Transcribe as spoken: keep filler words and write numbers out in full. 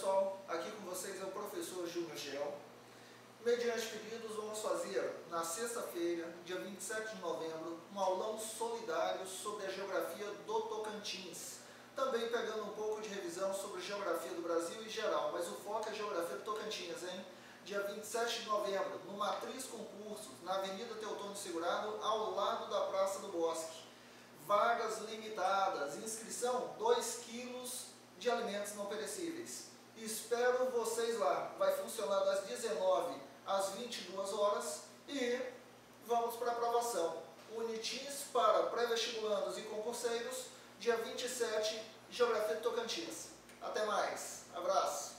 pessoal, aqui com vocês é o professor Júnior Gel. Mediante pedidos, vamos fazer na sexta-feira, dia vinte e sete de novembro, um aulão solidário sobre a geografia do Tocantins. Também pegando um pouco de revisão sobre geografia do Brasil em geral, mas o foco é a geografia do Tocantins, hein? Dia vinte e sete de novembro, no Matriz Concursos, na Avenida Teotônio Segurado, ao lado da Praça do Bosque. Vagas limitadas, inscrição dois quilos de alimentos não perecíveis. Espero vocês lá. Vai funcionar das dezenove às vinte e duas horas e vamos para a aprovação. Unitins para pré-vestibulandos e concurseiros, dia vinte e sete, Geografia do Tocantins. Até mais. Abraço.